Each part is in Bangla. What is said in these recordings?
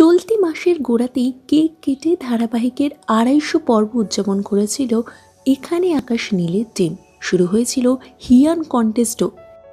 চলতি মাসের গোড়াতেই কেক কেটে ধারাবাহিকের ২৫০ পর্ব উদযাপন করেছিল এখানে আকাশ নীলের টিম। শুরু হয়েছিল হিয়ান কন্টেস্টও।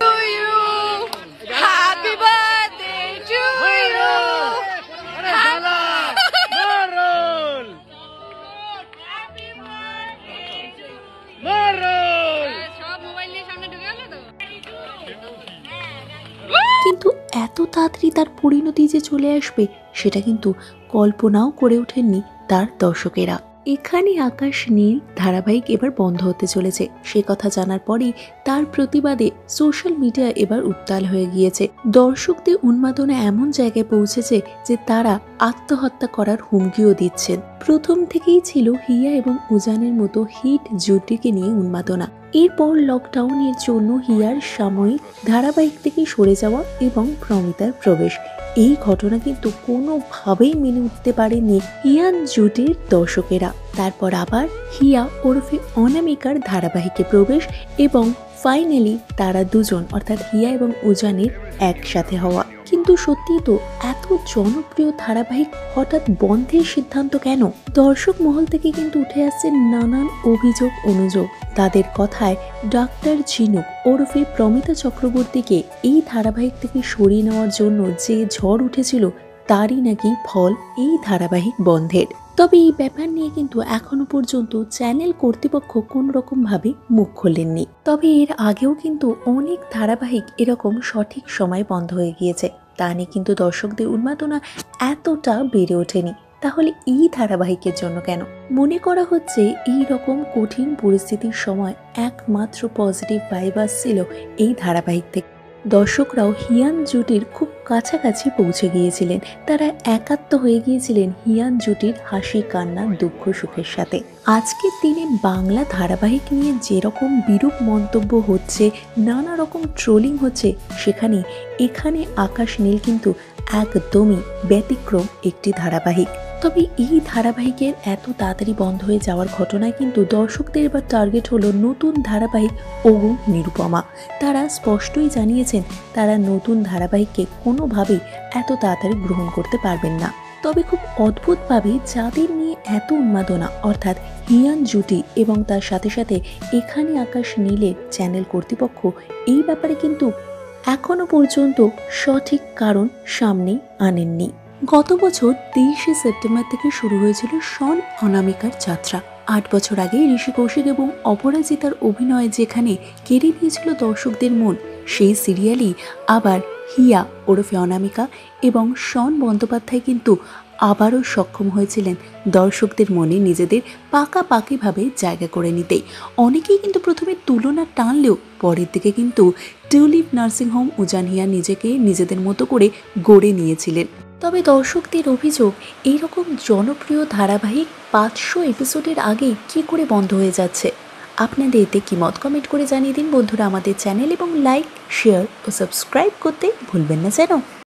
কিন্তু এত তাড়াতাড়ি তার পরিণতি যে চলে আসবে সেটা কিন্তু কল্পনাও করে ওঠেননি তার দর্শকেরা। এখানে আকাশ নীল ধারাবাহিক এবার বন্ধ হতে চলেছে সে কথা জানার পরেই তার প্রতিবাদে সোশ্যাল মিডিয়া এবার উত্তাল হয়ে গিয়েছে। দর্শকদের উন্মাদনা এমন জায়গায় পৌঁছেছে যে তারা আত্মহত্যা করার হুমকিও দিচ্ছেন। প্রথম থেকেই ছিল হিয়া এবং উজানের মতো হিট জুটিকে নিয়ে উন্মাদনা। এরপর লকডাউনের জন্য হিয়ার সাময়িক ধারাবাহিক থেকে সরে যাওয়া এবং প্রমিতার প্রবেশ, এই ঘটনা কিন্তু কোনোভাবেই মেনে উঠতে পারেনি হিয়ান জুটির দর্শকেরা। তারপর আবার হিয়া ওরফে অনামিকার ধারাবাহিকে প্রবেশ এবং ফাইনালি তারা দুজন অর্থাৎ হিয়া এবং উজানের একসাথে হওয়া। কিন্তু সত্যি তো এত জনপ্রিয় ধারাবাহিক হঠাৎ বন্ধের সিদ্ধান্ত কেন? দর্শক মহল থেকে কিন্তু উঠে আসছে নানান অভিযোগ অনুযোগ। তাদের কথায় ডাক্তার ঝিনুক ওরফে প্রমিতা চক্রবর্তীকে এই ধারাবাহিক থেকে সরিয়ে নেওয়ার জন্য যে ঝড় উঠেছিল তারই নাকি ফল এই ধারাবাহিক বন্ধের। তবে এই ব্যাপার নিয়ে কিন্তু এখনো পর্যন্ত চ্যানেল কর্তৃপক্ষ কোনো রকম ভাবে মুখ খোলেননি। তবে এর আগেও কিন্তু অনেক ধারাবাহিক এরকম সঠিক সময় বন্ধ হয়ে গিয়েছে, তা নিয়ে কিন্তু দর্শকদের উন্মাদনা এতটা বেড়ে ওঠেনি। তাহলে এই ধারাবাহিকের জন্য কেন? মনে করা হচ্ছে এই রকম কঠিন পরিস্থিতির সময় একমাত্র পজিটিভ ভাইব আসছিল এই ধারাবাহিক থেকে। দর্শকরাও হিয়ান জুটির খুব কাছাকাছি পৌঁছে গিয়েছিলেন, তারা একাত্ম হয়ে গিয়েছিলেন হিয়ান জুটির হাসি কান্না দুঃখ সুখের সাথে। আজকের দিনে বাংলা ধারাবাহিক নিয়ে যেরকম বিরূপ মন্তব্য হচ্ছে, নানা রকম ট্রোলিং হচ্ছে, সেখানে এখানে আকাশ নীল কিন্তু একদমই ব্যতিক্রম একটি ধারাবাহিক। তবে এই ধারাবাহিকের এত তাড়াতাড়ি বন্ধ হয়ে যাওয়ার ঘটনায় কিন্তু দর্শকদের এবার টার্গেট হলো নতুন ধারাবাহিক ওগো নিরুপমা। তারা স্পষ্টই জানিয়েছেন তারা নতুন ধারাবাহিককে কোনোভাবেই এত তাড়াতাড়ি গ্রহণ করতে পারবেন না। তবে খুব অদ্ভুতভাবে যাদের নিয়ে এত উন্মাদনা অর্থাৎ হিয়ান জুটি এবং তার সাথে সাথে এখানে আকাশ নীলের চ্যানেল কর্তৃপক্ষ এই ব্যাপারে কিন্তু এখনো পর্যন্ত সঠিক কারণ সামনে আনেননি। গত বছর 23শে সেপ্টেম্বর থেকে শুরু হয়েছিল শন অনামিকার যাত্রা। 8 বছর আগে ঋষি কৌশিক এবং অপরাজিতার অভিনয় যেখানে কেড়ে নিয়েছিল দর্শকদের মন, সেই সিরিয়ালই আবার হিয়া ওরফে অনামিকা এবং শন বন্দ্যোপাধ্যায় কিন্তু আবারও সক্ষম হয়েছিলেন দর্শকদের মনে নিজেদের পাকাপাকিভাবে জায়গা করে নিতেই। অনেকেই কিন্তু প্রথমে তুলনা টানলেও পরের দিকে কিন্তু টিউলিপ নার্সিংহোম উজান হিয়া নিজেকে নিজেদের মতো করে গড়ে নিয়েছিলেন। তবে দর্শকদের অভিযোগ এইরকম জনপ্রিয় ধারাবাহিক 500 এপিসোডের আগে কি করে বন্ধ হয়ে যাচ্ছে? আপনাদের এতে কি মত কমেন্ট করে জানিয়ে দিন বন্ধুরা। আমাদের চ্যানেল এবং লাইক, শেয়ার ও সাবস্ক্রাইব করতে ভুলবেন না যেন।